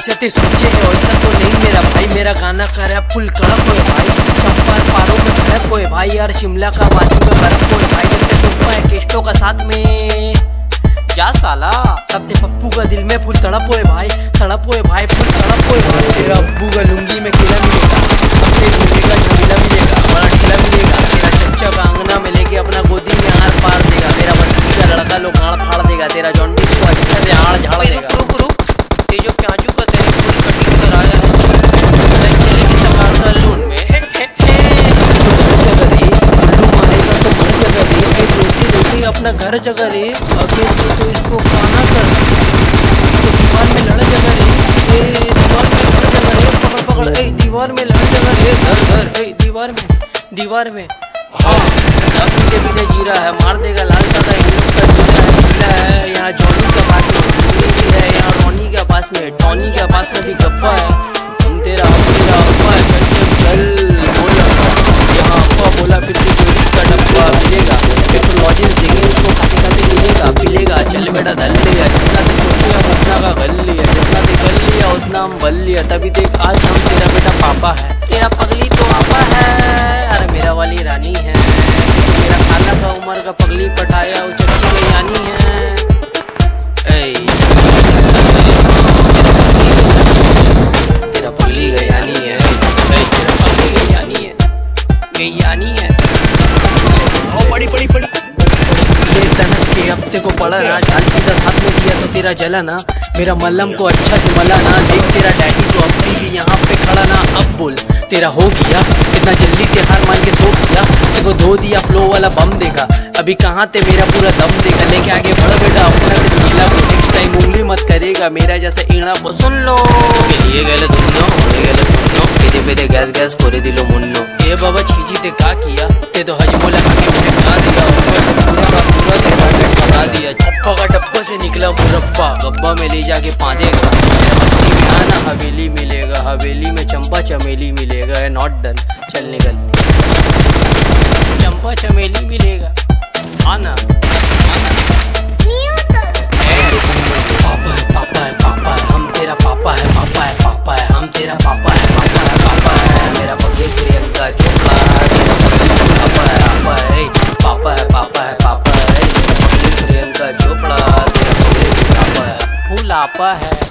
जैसे ते सोचे है वैसा तो नहीं मेरा भाई, मेरा गाना कर रहा फुल कड़क होए भाई, चंपा पारों में फड़क होए भाई यार, शिमला का वादी में बर्फ होए भाई, जैसे टुप्पा है केस्टो का साथ में क्या साला, तब से पप्पू का दिल में फुल तड़प होए भाई, तड़प होए भाई, फुल तड़प होए भाई। तेरा अब्बू का लुंगी में किला मिलेगा, हमसे मिलेगा झमीला मिलेगा, बड़ा ठिला मिलेगा, तेरा चच्चा का अंगना में लेके अपना गोदी में हार पार देगा, तेरा बस्ती का लड़का लोग गाड़ फाड़ देगा, तेरा जॉन्डिस को अच्छा से हाड़ झाड़ देगा। रुक रुक ते जो प्याजू का तेरे पूरी कटिंग कराया है चलेगी सका सैलून में, उल्लू मारेगा तो मर जगह रे, रोटी रोटी अपना घर जगह रे, अगे तो इसको खाना कर तो दीवार में लड़ जगह रे, दीवार में लड़ जगह रे, पकड़ पकड़ दीवार में लड़ जगह रे, घर घर दीवार में हाँ मुझे भी नहीं जी रहा है, मार देगा लाल दादा का है, यहाँ जॉनी के पास में है, यहाँ रोनी के पास में, टॉनी के पास में भी गप्पा है, हम तेरा अप्पा है, चल यहाँ अप्पा बोला फिर का डब्बा मिलेगा, टेक्नोलॉजी देंगे उसको खाते खाते मिलेगा पिलेगा, चल बेटा धल लिया जितना तो सोचेगा उतना का गल लिया, जितना तो गल लिया उतना हम बल लिया, तभी देख आज हम तेरा बेटा पापा है, तेरा पगली तो आपा है, अरे मेरा वाली रानी है, मेरा खाला का उम्र का पगली पटाया वो चक्की में यानी है, तेरा पगली गयानी है, तेरा पगली गयानी है, गयानी है, ओ बड़ी बड़ी बड़ी ये तनक के हफ्ते को पड़ा ना, जाल की तरह हाथ में दिया तो तेरा जला ना, मेरा मल्लम को अच्छा से मला ना, देख तेरा डैडी तो अब भी यहाँ पे खड़ा ना, अब बोल तेरा हो गया इतना जल्दी के हार मान के सो गया, देखो धो दिया फ्लो वाला बम देगा, अभी कहाँ ते मेरा पूरा दम देगा, लेके आगे बढ़ बेटा अपना गीला, नेक्स्ट टाइम उंगली मत करेगा मेरा जैसे ईड़ा को सुन लो, ये गले दुन्नो ये गले सुनो, पेदे पेदे गैस गैस कोरे दिलो मुन्नो, ये बाबा छीजी ते का किया ते तो हजमोला खाके मुझे खा दिया, पूरा टारगेट बता दिया, चप्पा का डब्बा से निकला मुरब्बा, गब्बा में ले जाके पादेगा, ना हवेली मिलेगा, हवेली में चंपा चमेली मिलेगा, नॉट डन चल निकल, चंपा चमेली मिलेगा आना पापा है पापा है हम तेरा पापा है, पापा है पापा है हम तेरा पापा है, पापा है पापा है मेरा पगली प्रियंका चोपड़ा, पापा है पापा है पापा है पापा है पापा है मेरा पगली प्रियंका चोपड़ा, तेरा पगली पापा है फूल आपा है।